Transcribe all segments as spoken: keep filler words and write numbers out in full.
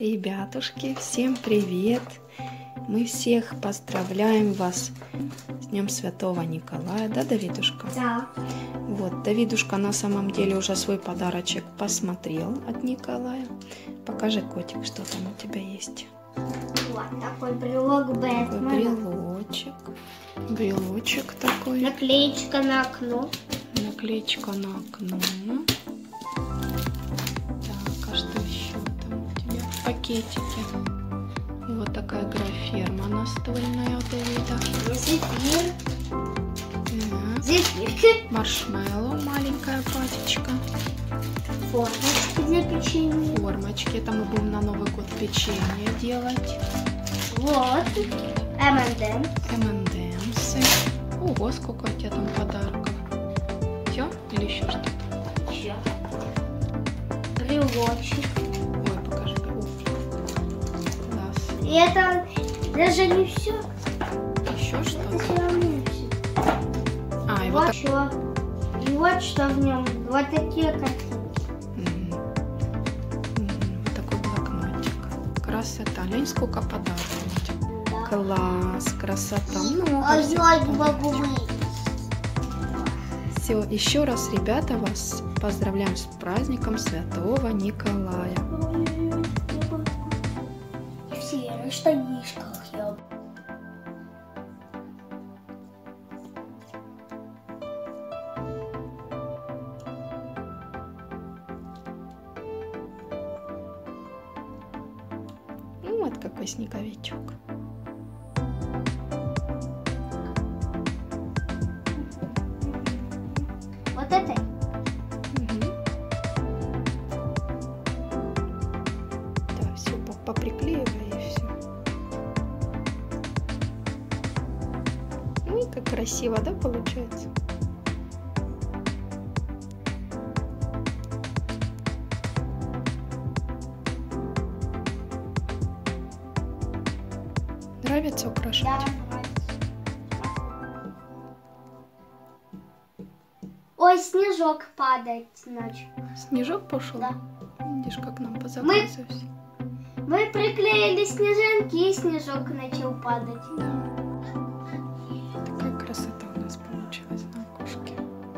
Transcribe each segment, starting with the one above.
Ребятушки, всем привет! Мы всех поздравляем вас с Днем Святого Николая, да, Давидушка? Да. Вот, Давидушка на самом деле уже свой подарочек посмотрел от Николая. Покажи, котик, что там у тебя есть. Вот такой брелок Бэтмена. Брелочек. Брелочек такой. Наклеечка на окно. Наклеечка на окно. Так, а что еще там у тебя в пакетике? Вот такая граферма настольная у Давида. Зефир. Так. Зефир. Маршмеллоу, маленькая пачечка. Формочки для печенья. Формочки. Это мы будем на Новый год печенье делать. Вот. эм энд эмс. эм энд эмсы. Ого, сколько у тебя там подарков. Все? Или еще что-то? Еще. Брелочек. Ой, покажи. Уф. Класс. И это даже не все. Еще Это что-то? все равно не все. А, и Вот вот так. что. И вот что в нем. Вот такие картинки. Мгм. Мгм. Вот такой блокнотик. Красота. Лень, сколько подарков. Да. Класс, красота. Ну, А я не могу выйти. все, еще раз, ребята, вас поздравляем с праздником Святого Николая. В серых штанишках я. Ну, вот какой снеговичок. Вот это. Мгм. Да, все поприклеивай и все. Ну и как красиво, да, получается? Нравится украшать? Да, нравится. Ой, снежок падает ночью. Снежок пошел? Да. Видишь, как нам позаботились. все. Мы приклеили снежинки, и снежок начал падать. Да. Такая красота у нас получилась на окошке.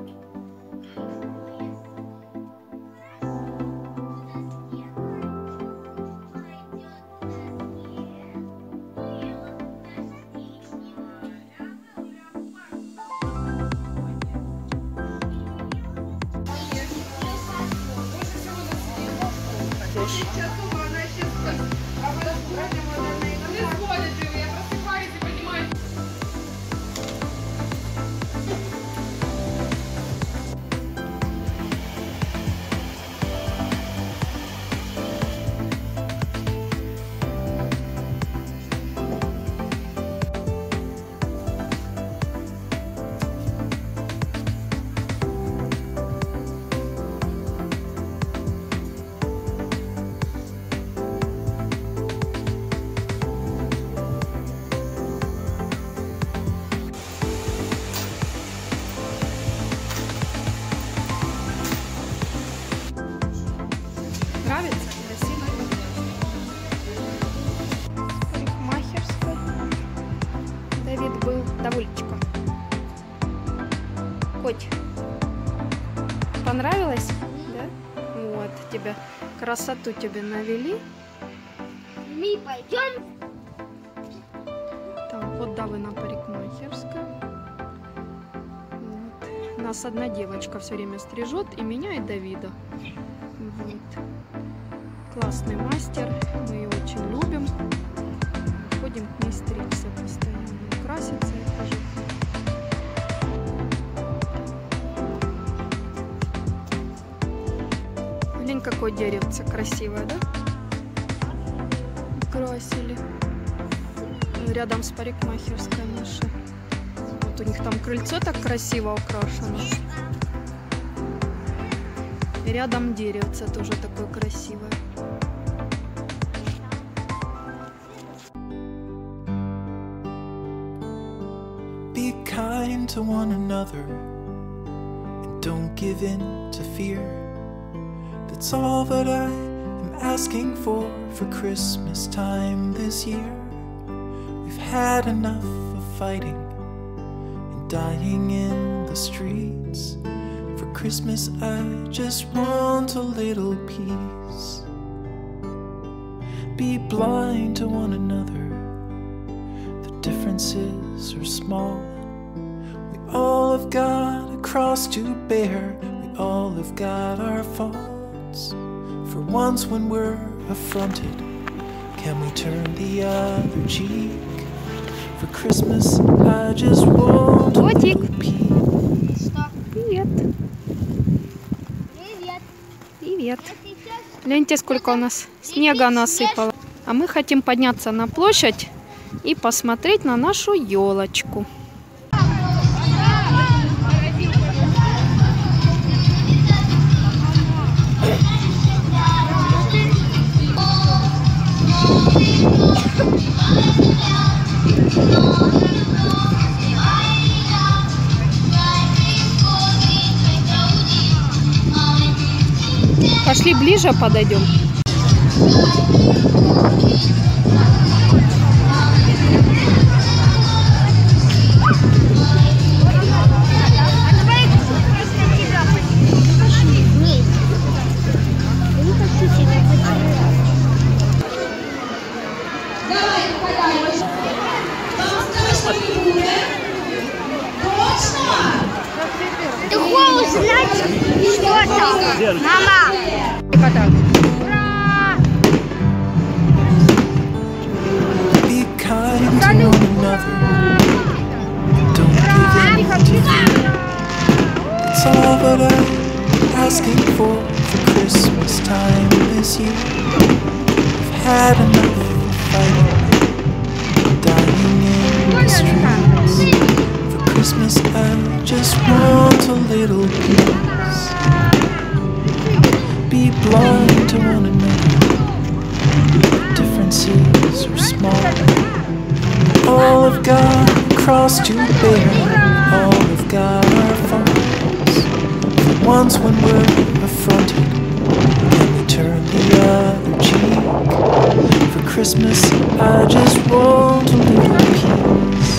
Нравится? Красиво? Парикмахерская. Давид был довольчиком. Коть, понравилось? Да? Вот, тебя красоту тебе навели. Мы пойдем. Так, вот Давына парикмахерская. Вот. Нас одна девочка все время стрижет, и меня, и Давида. Вот. Классный мастер, мы ее очень любим. Ходим к ней стричься постоянно, краситься и хожу. Блин, какое деревце красивое, да? Красили. Рядом с парикмахерской нашей. Вот у них там крыльцо так красиво украшено. И рядом деревце тоже такое красивое. Be kind to one another and don't give in to fear. That's all that I am asking for for Christmas time this year. We've had enough of fighting and dying in the streets. For Christmas I just want a little peace. Be blind to one another, the differences are small. We all have got a cross to bear, we all have got our faults. For once when we're affronted, can we turn the other cheek? For Christmas I just want a little peace. Привет. Привет. Привет. Гляньте, сколько у нас снега насыпало. А мы хотим подняться на площадь и посмотреть на нашу елочку. Пошли ближе, подойдем. Ты хочешь знать, что там? Мама! Be kind to one another, don't give in to fear. That's all that I'm asking for for Christmas time this year. We've had enough of fighting, dying in the streets. For Christmas I just want a little peace. Be blind to one another, differences are small. All have got a cross to bear, all have got our faults. For once when we're affronted, can we turn the other cheek? For Christmas I just want a little peace.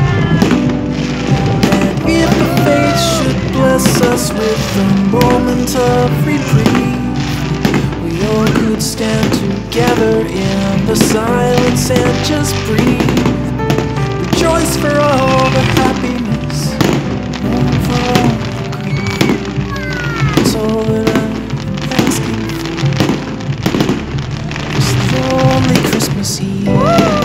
And if the fates should bless us with a moment of reprieve, we all could stand together in the silence and just breathe. Rejoice for all the happiness, mourn for all the grief. It's all that I'm asking for, is the only Christmas Eve.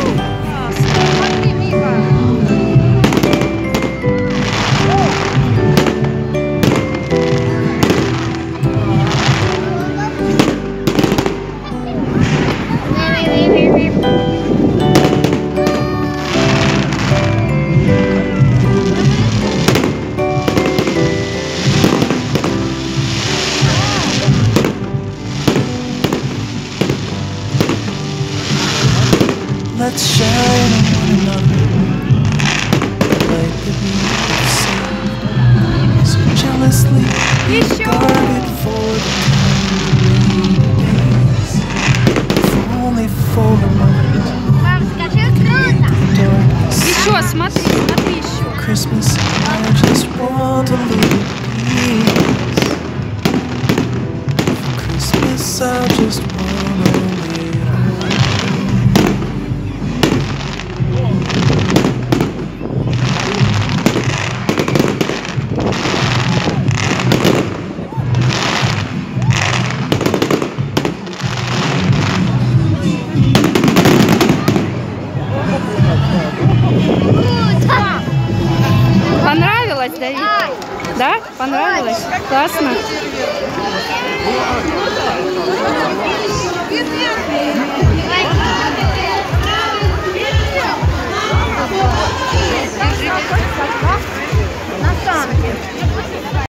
Let's shine on one another, the light that we have seen, so jealously guarded for the days. For only for a moment, Мам, скажи круто! darkness. Еще, смотри, смотри еще. Christmas, I just want a little peace. For Christmas, I just want a little peace. Понравилось, Давид? Да? Понравилось? Классно.